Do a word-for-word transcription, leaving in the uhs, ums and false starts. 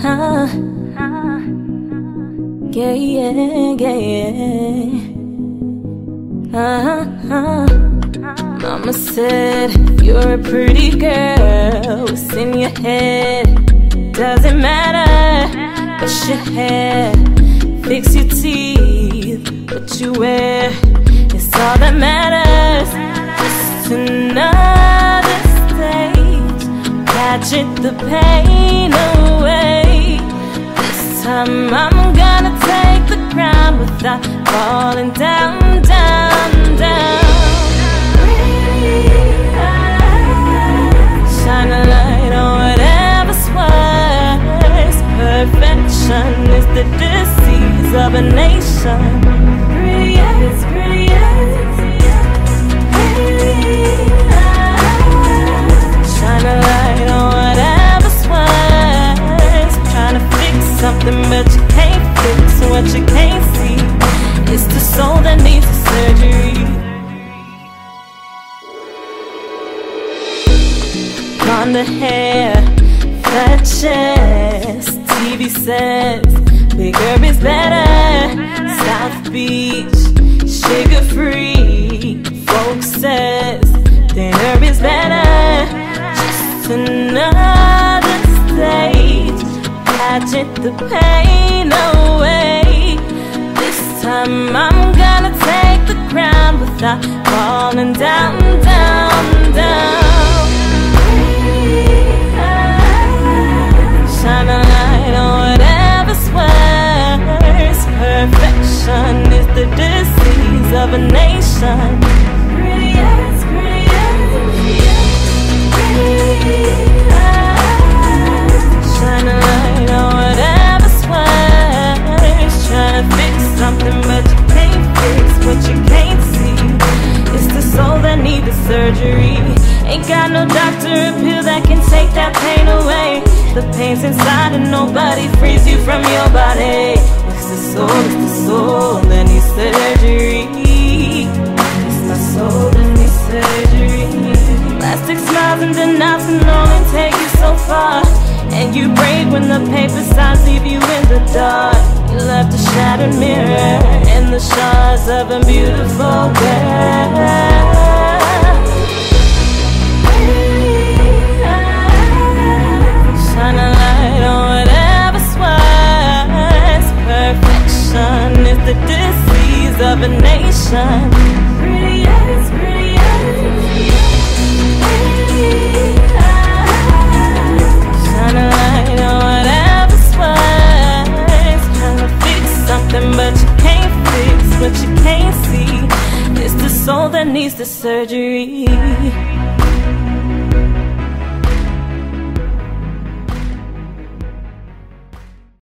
huh. Yeah, yeah, yeah. Uh-huh. Mama said, you're a pretty girl, what's in your head? Doesn't matter, brush your hair, fix your teeth, what you wear, it's all that matters. Just another stage, catching the pain away. This time I'm gonna take the crown without falling down, down, down. Shine a light on whatever's worse. Perfection is the disease of a nation. Pretty eyes, pretty eyes. Shine a light on whatever's worse. Trying to fix something but you can't fix what you can't see. It's the soul that needs a surgery. Blonde hair, fat chest, T V says bigger is better. South Beach, sugar free, folks says thinner is better. Just another stage, catching the pain away. This time I'm gonna take the crown without falling down, down, down. Shine a light on whatever's worse. Perfection is the disease of a nation. Pretty eyes, pretty eyes, pretty eyes. Shine a light on whatever's worse. Trying to fix something but you can't fix what you can't see. It's the soul that needs the surgery. Ain't got no doctor or pill that can take that pain away. The pain's inside and nobody frees you from your body. It's the soul, it's the soul that needs surgery. It's my soul that needs surgery. Plastic smiles and denials can only take you so far. And you break when the paper signs leave you in the dark. You left a shattered mirror and the shards of a beautiful girl. Shine a light on whatever's worse. Perfection is the disease of a nation. Pretty eyes, pretty eyes, pretty eyes. Shine a light on whatever's worse. Trying to fix something but you can't fix what you can't see. It's the soul that needs the surgery.